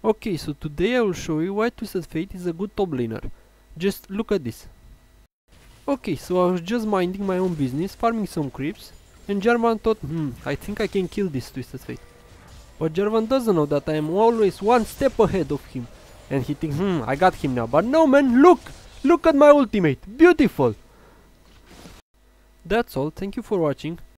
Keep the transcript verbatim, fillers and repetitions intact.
Okay, so today I will show you why Twisted Fate is a good top laner. Just look at this. Okay, so I was just minding my own business, farming some creeps, and Jarvan thought, hmm, I think I can kill this Twisted Fate. But Jarvan doesn't know that I am always one step ahead of him. And he thinks, hmm, I got him now. But no man, look! Look at my ultimate! Beautiful! That's all, thank you for watching.